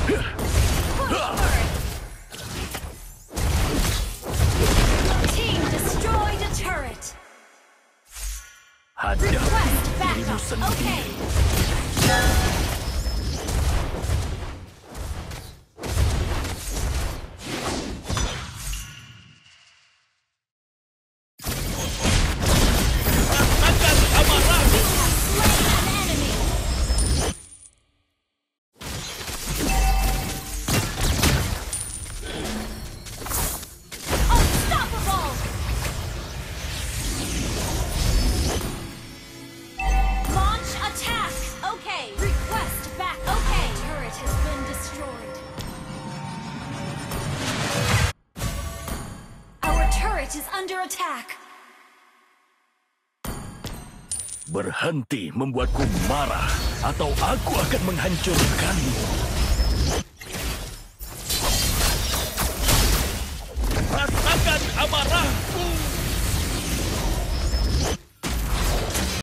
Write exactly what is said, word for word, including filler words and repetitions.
Team destroyed a turret. Hadapi Request dirimu backup. sendiri. Okay. Is under attack. Berhenti membuatku marah, atau aku akan menghancurkanmu.